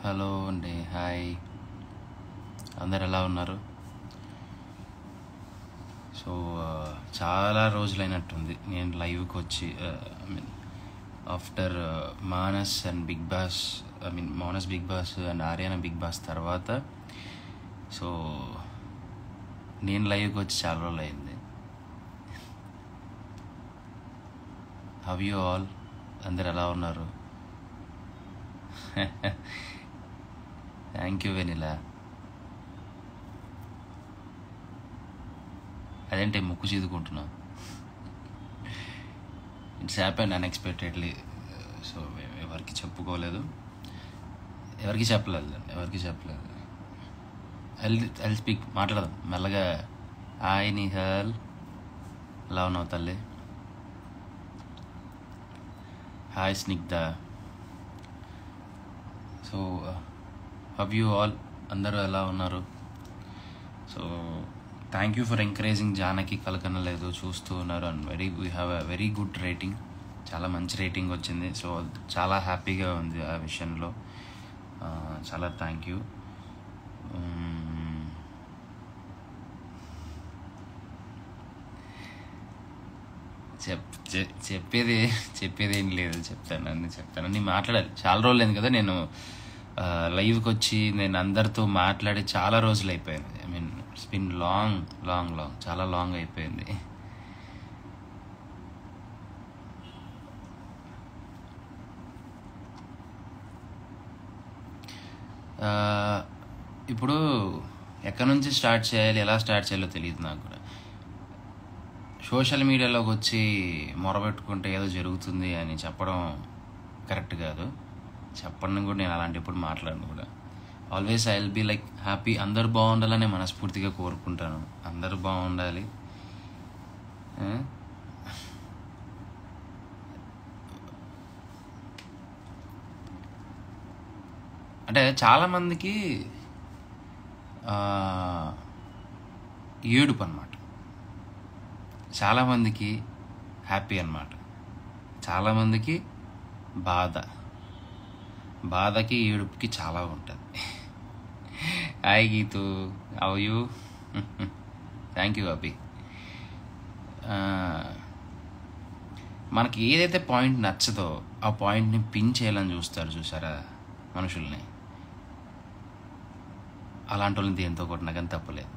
Hello అండి, hi. అందరు ఎలా ఉన్నారు? సో చాలా రోజులైనట్టుంది నేను లైవ్కి వచ్చి. I mean after Manas and Bigg Boss, I mean Manas Bigg Boss and Ariana Bigg Boss తర్వాత సో నేను లైవ్కి వచ్చి చాలా రోజులు అయింది. How you all? అందరు ఎలా ఉన్నారు? Thank you Vanilla. అదేంటి ముక్కు చీదుకుంటున్నా? It's happen unexpectedly. సో ఎవరికి చెప్పుకోలేదు, ఎవరికి చెప్పలేదు. ఐ స్పీక్, మాట్లాడదాం మెల్లగా. హాయ్ నిహాల్, ఎలా ఉన్నావు తల్లి? Hi Snigdha. So how you all? అందరూ ఎలా ఉన్నారు? So thank you for encouraging. Janaki Kalaganaledu చూస్తూ ఉన్నారు and we have a very good rating. చాలా మంచి రేటింగ్ వచ్చింది. సో చాలా హ్యాపీగా ఉంది ఆ విషయంలో. చాలా థ్యాంక్ యూ. చెప్పేది ఏం లేదు, చెప్తాను అన్నీ మాట్లాడాలి. చాలా రోజులు అయింది కదా నేను లైవ్కి వచ్చి. నేను అందరితో మాట్లాడి చాలా రోజులు అయిపోయింది. I mean it's been long చాలా లాంగ్ అయిపోయింది. ఇప్పుడు ఎక్కడి నుంచి స్టార్ట్ చేయాలి, ఎలా స్టార్ట్ చేయాలో తెలియదు నాకు కూడా. సోషల్ మీడియాలోకి వచ్చి మొరబెట్టుకుంటే ఏదో జరుగుతుంది అని చెప్పడం కరెక్ట్ కాదు. చెప్పడం కూడా నేను అలాంటి ఎప్పుడు మాట్లాడను కూడా. Always I will be like happy. అందరూ బాగుండాలని మనస్ఫూర్తిగా కోరుకుంటాను. అందరూ బాగుండాలి. అంటే చాలామందికి ఏడుపు అన్నమాట, చాలామందికి హ్యాపీ అన్నమాట, చాలామందికి బాధకి ఏడుపుకి చాలా ఉంటుంది. Hi Geethu, how you? Thank you Abhi. మనకి ఏదైతే పాయింట్ నచ్చదో ఆ పాయింట్ని పిన్ చేయాలని చూసారా మనుషుల్ని. అలాంటి వాళ్ళని దేంతో కొట్టినా కానీ తప్పలేదు.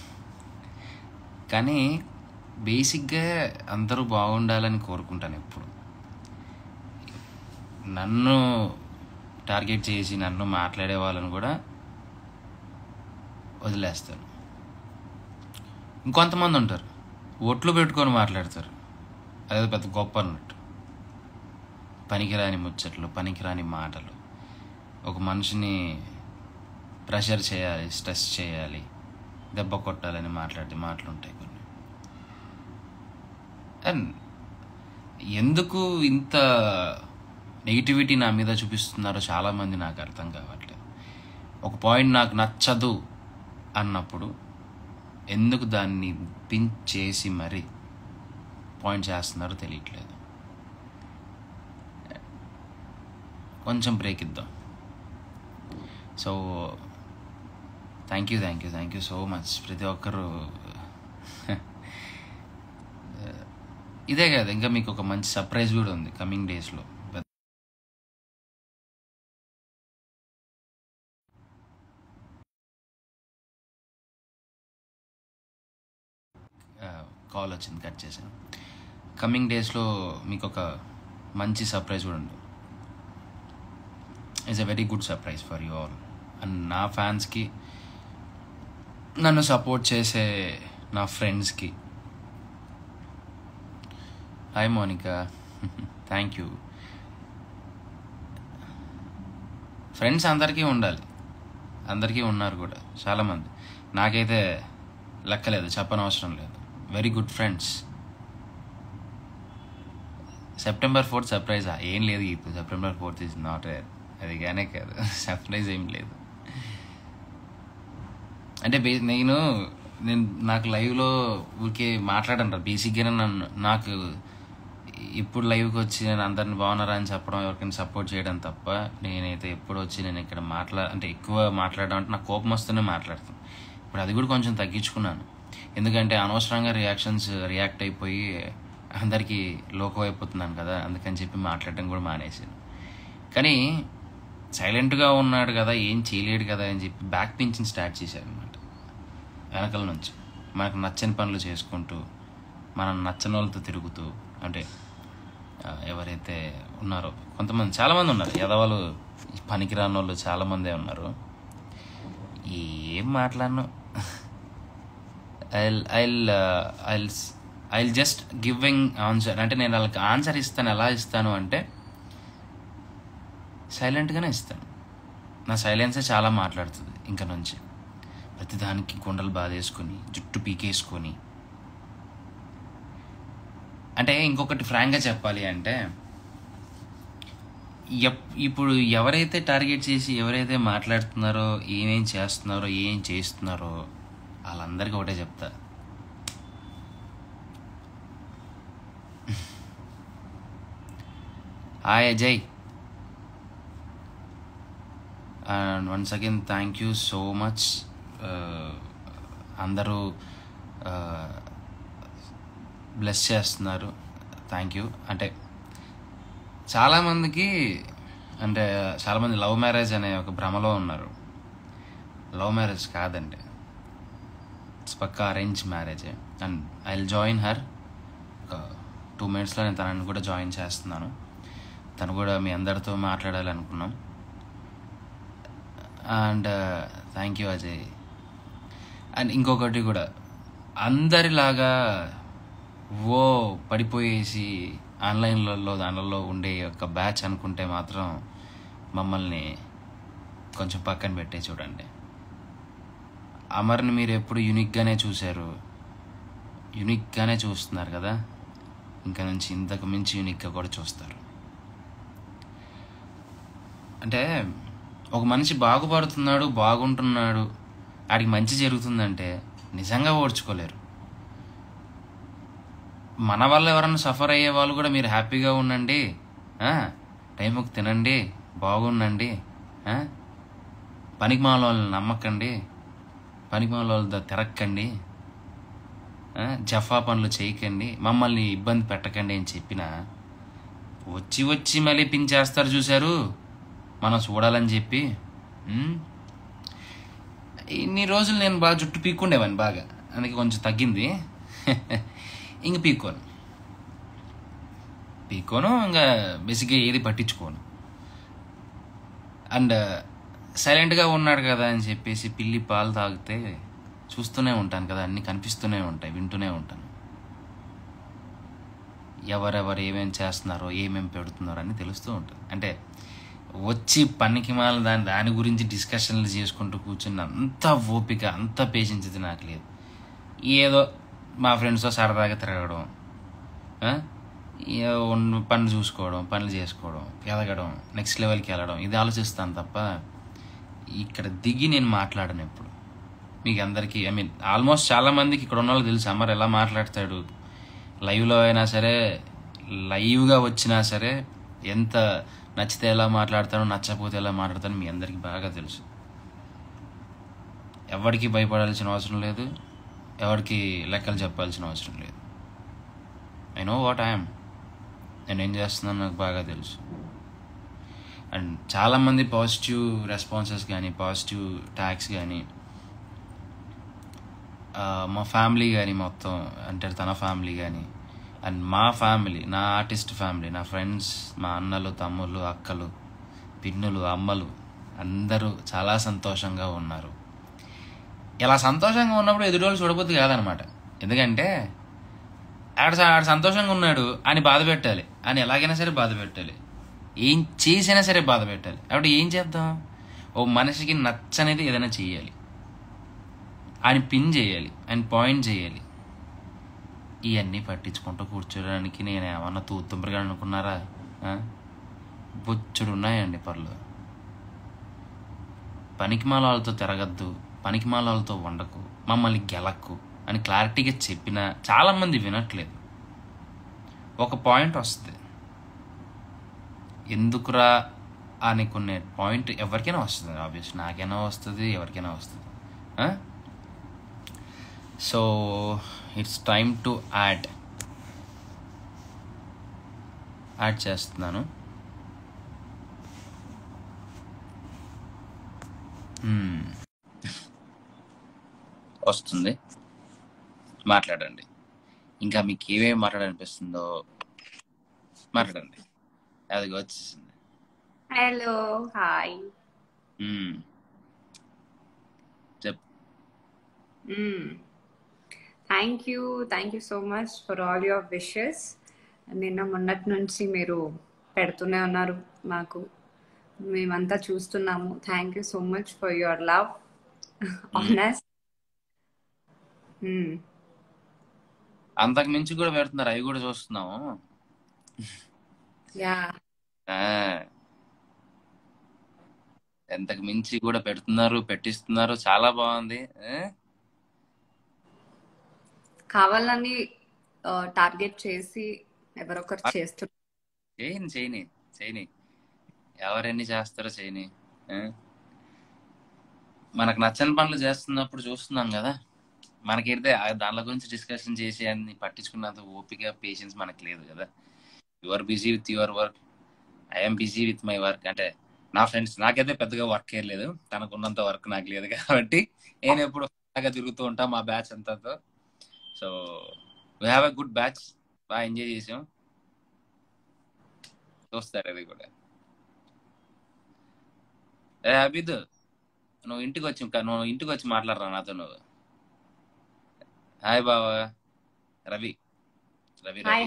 కానీ బేసిక్గా అందరూ బాగుండాలని కోరుకుంటాను ఎప్పుడు. నన్ను టార్గెట్ చేసి నన్ను మాట్లాడే వాళ్ళని కూడా వదిలేస్తాను. ఇంకొంతమంది ఉంటారు ఒట్లు పెట్టుకొని మాట్లాడతారు, అదే పెద్ద గొప్ప అన్నట్టు. పనికిరాని ముచ్చట్లు, పనికిరాని మాటలు. ఒక మనిషిని ప్రెషర్ చేయాలి, స్ట్రెస్ చేయాలి, దెబ్బ కొట్టాలని మాట్లాడే మాటలు ఉంటాయి కొన్ని. అండ్ ఎందుకు ఇంత నెగిటివిటీ నా మీద చూపిస్తున్నారో చాలామంది నాకు అర్థం కావట్లేదు. ఒక పాయింట్ నాకు నచ్చదు అన్నప్పుడు ఎందుకు దాన్ని పిన్ చేసి మరీ పాయింట్ చేస్తున్నారో తెలియట్లేదు. కొంచెం బ్రేక్ ఇద్దాం. So thank you so much ప్రతి ఒక్కరు. ఇదే కాదు, ఇంకా మీకు ఒక మంచి సర్ప్రైజ్ కూడా ఉంది కమింగ్ డేస్లో. కాల్ వచ్చింది, కట్ చేశాను. కమింగ్ డేస్లో మీకు ఒక మంచి సర్ప్రైజ్ కూడా ఉంది. It's a very good surprise for you all. And నా ఫ్యాన్స్కి, నన్ను సపోర్ట్ చేసే నా ఫ్రెండ్స్కి. Hi Monica, thank you. Friends అందరికీ ఉండాలి, అందరికీ ఉన్నారు కూడా చాలామంది. నాకైతే లెక్కలేదు, చెప్పనవసరం లేదు. Very good friends. September 4th సర్ప్రైజా? ఏం లేదు ఇప్పుడు. September 4th ఈజ్ నాట్ అది కానే కాదు, సర్ప్రైజ్ ఏం లేదు. అంటే నేను నాకు లైవ్లో ఊరికే మాట్లాడంటారు బేసిక్గా. నాకు ఇప్పుడు లైవ్కి వచ్చి నేను అందరిని బాగున్నారా అని చెప్పడం, ఎవరికైనా సపోర్ట్ చేయడం తప్ప నేనైతే ఎప్పుడు వచ్చి నేను ఇక్కడ అంటే ఎక్కువ మాట్లాడడం అంటే నాకు కోపం వస్తూనే మాట్లాడతాను. ఇప్పుడు అది కూడా కొంచెం తగ్గించుకున్నాను. ఎందుకంటే అనవసరంగా రియాక్ట్ అయిపోయి అందరికీ లోకం అయిపోతున్నాను కదా, అందుకని చెప్పి మాట్లాడడం కూడా మానేసాను. కానీ సైలెంట్గా ఉన్నాడు కదా, ఏం చేయలేడు కదా అని చెప్పి బ్యాక్ పించింగ్ స్టార్ట్ చేశారు అనమాట. వెనకల నుంచి మనకు నచ్చని పనులు చేసుకుంటూ, మనం నచ్చని వాళ్ళతో తిరుగుతూ, అంటే ఎవరైతే ఉన్నారో కొంతమంది, చాలామంది ఉన్నారు ఎదవాళ్ళు, పనికిరాని వాళ్ళు చాలామందే ఉన్నారు. ఏం మాట్లాడను, ఐ జస్ట్ గివింగ్ ఆన్సర్. అంటే నేను వాళ్ళకి ఆన్సర్ ఇస్తాను. ఎలా ఇస్తాను అంటే సైలెంట్గానే ఇస్తాను. నా సైలెన్సే చాలా మాట్లాడుతుంది. ఇంకా నుంచి ప్రతిదానికి గుండెలు బాధేసుకొని, జుట్టు పీకేసుకొని. అంటే ఇంకొకటి ఫ్రాంక్గా చెప్పాలి అంటే, ఇప్పుడు ఎవరైతే టార్గెట్ చేసి ఎవరైతే మాట్లాడుతున్నారో, ఏమేం చేస్తున్నారో, ఏం చేస్తున్నారో వాళ్ళందరికీ ఒకటే చెప్తా, hi Ajay, and once again thank you so much. అందరూ బ్లెస్ చేస్తున్నారు, థ్యాంక్ యూ. అంటే చాలామందికి, అంటే చాలామంది లవ్ మ్యారేజ్ అనే ఒక భ్రమలో ఉన్నారు. లవ్ మ్యారేజ్ కాదండి, ఇట్స్ పక్కా అరేంజ్ మ్యారేజే. And I will join her. ఒక 2 minutesలో నేను తనని కూడా జాయిన్ చేస్తున్నాను. తను కూడా మీ అందరితో మాట్లాడాలి అనుకున్నాం. And thank you Ajay. And ఇంకొకటి కూడా, అందరిలాగా పడిపోయేసి దానిలో ఉండే ఒక బ్యాచ్ అనుకుంటే మాత్రం మమ్మల్ని కొంచెం పక్కన పెట్టే చూడండి. అమర్ని మీరు ఎప్పుడు యూనిక్గానే చూశారు, యూనిక్గానే చూస్తున్నారు కదా, ఇంకా నుంచి ఇంతకు మించి యూనిక్గా కూడా చూస్తారు. అంటే ఒక మనిషి బాగుపడుతున్నాడు, బాగుంటున్నాడు, ఆడికి మంచి జరుగుతుందంటే నిజంగా ఓర్చుకోలేరు. మన వల్ల ఎవరన్నా సఫర్ అయ్యే వాళ్ళు కూడా మీరు హ్యాపీగా ఉండండి, టైంకి తినండి, బాగుండండి, పనికి మాల వాళ్ళని నమ్మకండి, పనికి మాల వాళ్ళతో తిరక్కండి, జఫా పనులు చేయకండి, మమ్మల్ని ఇబ్బంది పెట్టకండి అని చెప్పినా వచ్చి మళ్ళీ పించేస్తారు. చూశారు, మనం చూడాలని చెప్పి. ఇన్ని రోజులు నేను బాగా జుట్టు పీక్కుండేవాడిని బాగా, అందుకే కొంచెం తగ్గింది. ఇంక పీక్కోను, ఇంకా బేసిక్గా ఏది పట్టించుకోను. అండ్ సైలెంట్గా ఉన్నాడు కదా అని చెప్పేసి పిల్లి పాలు తాగితే చూస్తూనే ఉంటాను కదా, అన్నీ కనిపిస్తూనే ఉంటాయి, వింటూనే ఉంటాను. ఎవరెవరు ఏమేం చేస్తున్నారో, ఏమేం పెడుతున్నారో అని తెలుస్తూ ఉంటుంది. అంటే వచ్చి పనికి మాల దాని గురించి డిస్కషన్లు చేసుకుంటూ కూర్చున్న అంత ఓపిక, అంత పేషెన్స్ ఇది నాకు లేదు. ఏదో మా ఫ్రెండ్స్తో సరదాగా తిరగడం, పనులు చూసుకోవడం, పనులు చేసుకోవడం, ఎదగడం, నెక్స్ట్ లెవెల్కి వెళ్ళడం, ఇది ఆలోచిస్తాను తప్ప ఇక్కడ దిగి నేను మాట్లాడను ఎప్పుడు. మీకు అందరికీ ఆల్మోస్ట్ చాలామందికి ఇక్కడ ఉన్న వాళ్ళకి తెలుసు అమర్ ఎలా మాట్లాడతాడు. లైవ్లో అయినా సరే, లైవ్గా వచ్చినా సరే, ఎంత నచ్చితే ఎలా మాట్లాడతానో, నచ్చకపోతే ఎలా మాట్లాడతానో మీ అందరికీ బాగా తెలుసు. ఎవరికి భయపడాల్సిన అవసరం లేదు, ఎవరికి లెక్కలు చెప్పాల్సిన అవసరం లేదు. ఐ నో వాట్ ఐఎమ్, నేనేం చేస్తున్నాను నాకు బాగా తెలుసు. అండ్ చాలామంది పాజిటివ్ రెస్పాన్సెస్ కానీ, పాజిటివ్ ట్యాగ్స్ కానీ, మా ఫ్యామిలీ కానీ మొత్తం, అంటే తన ఫ్యామిలీ కానీ, అండ్ మా ఫ్యామిలీ, నా ఆర్టిస్ట్ ఫ్యామిలీ, నా ఫ్రెండ్స్, మా అన్నలు, తమ్ముళ్ళు, అక్కలు, పిన్నులు, అమ్మలు అందరూ చాలా సంతోషంగా ఉన్నారు. ఇలా సంతోషంగా ఉన్నప్పుడు ఎదురోళ్ళు చూడబోద్ది కాదనమాట. ఎందుకంటే ఆడ సంతోషంగా ఉన్నాడు అని బాధ పెట్టాలి, అని ఎలాగైనా సరే బాధ పెట్టాలి, ఏం చేసినా సరే బాధ పెట్టాలి. కాబట్టి ఏం చేద్దాం, ఓ మనిషికి నచ్చనేది ఏదైనా చేయాలి, ఆయన పిన్ చేయాలి, ఆయన పాయింట్ చేయాలి. ఇవన్నీ పట్టించుకుంటూ కూర్చోడానికి నేను ఏమన్నా తూతుంపరిగా అనుకున్నారా? బొచ్చుడు ఉన్నాయండి పనులు. పనికిమాల వాళ్ళతో తిరగద్దు, పనికిమాల వాళ్ళతో వండకు, మమ్మల్ని గెలక్కు అని క్లారిటీగా చెప్పినా చాలామంది వినట్లేదు. ఒక పాయింట్ వస్తుంది, ఎందుకురా అనుకునే పాయింట్ ఎవరికైనా వస్తుంది. ఆబ్వియస్ నాకైనా వస్తుంది, ఎవరికైనా వస్తుంది. So it's time to add చేస్తున్నాను. వస్తుంది, మాట్లాడండి. ఇంకా మీకు ఏమేమి మాట్లాడాలనిపిస్తుందో మాట్లాడండి. అది వచ్చేసింది. Hello, hi. చెప్. Thank you so much for all your wishes. నిన్న మొన్నటి నుంచి మీరు పెడుతూనే ఉన్నారు మాకు, మేమంతా చూస్తున్నాము. Thank you so much for your love, honest. అంతకు మించి కూడా పెడుతున్నారు, అవి కూడా చూస్తున్నాము. యా, ఎంతకు మించి కూడా పెడుతున్నారు, పెట్టిస్తున్నారు. చాలా బాగుంది. కావాలని టార్గెట్ చేసి ఎవరొకరు చేస్తున్నారు. చేయని ఎవరెన్ని చేస్తారో చేయని. మనకు నచ్చని పనులు చేస్తున్నప్పుడు చూస్తున్నాం కదా, మనకైతే దానిల గురించి డిస్కషన్ చేసి అన్ని పట్టించుకున్నంత ఓపిక, పేషెన్స్ మనకు లేదు కదా. You are busy with your work, I'm busy with my work. అంటే నా ఫ్రెండ్స్, నాకైతే పెద్దగా వర్క్ ఏం లేదు, తనకున్నంత వర్క్ నాకు లేదు కాబట్టి నేను ఎప్పుడు తిరుగుతూ ఉంటా మా బ్యాచ్ అంతతో. So we have a good batch, బాగా ఎంజాయ్ చేసాం. చూస్తారు అది కూడా. అభిద్, నువ్వు ఇంటికి వచ్చి మాట్లాడరా నాతో నువ్వు. హాయ్ బావా. రవి రవి రవి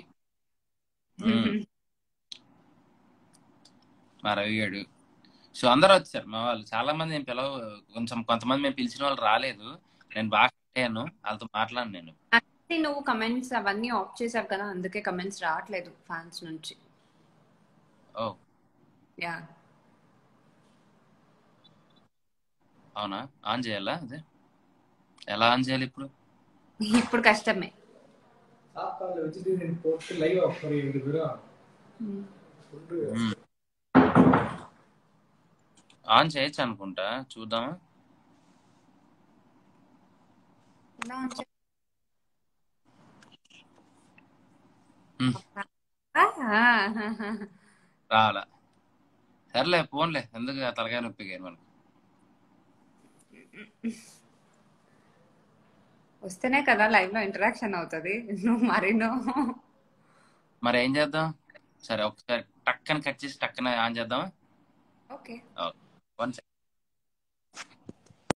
మా రవి గారు. సో అందరూ వచ్చారు మా వాళ్ళు, చాలా మంది. నేను కొంతమంది మేము పిలిచిన వాళ్ళు రాలేదు. నేను బాగా అయ్యాను వాళ్ళతో మాట్లాడి. నేను నువ్వు కమెంట్స్ అవన్నీ ఆఫ్ చేశావు కదా, అందుకే కమెంట్స్ రావట్లేదు ఫ్యాన్స్ నుంచి. ఓ యా, అవునా? ఆన్ చేయాలా? అదే ఎలా ఆన్ చేయాలి ఇప్పుడు? ఇప్పుడు కష్టమే. ఆన్ చేయొచ్చు అనుకుంటా, చూద్దామా. రావాలా? సర్లే ఫోన్లే, ఎందుకు తలకాయ నొప్పిగా మనకు. వస్తేనే కదా లైవ్ లో ఇంటరాక్షన్ అవుతుంది. మరి ఏం చేద్దాం? సరే ఒకసారి టక్కన కట్ చేసి టక్కన ఆన్ చేద్దామా? ఓకే. 1 సెకండ్.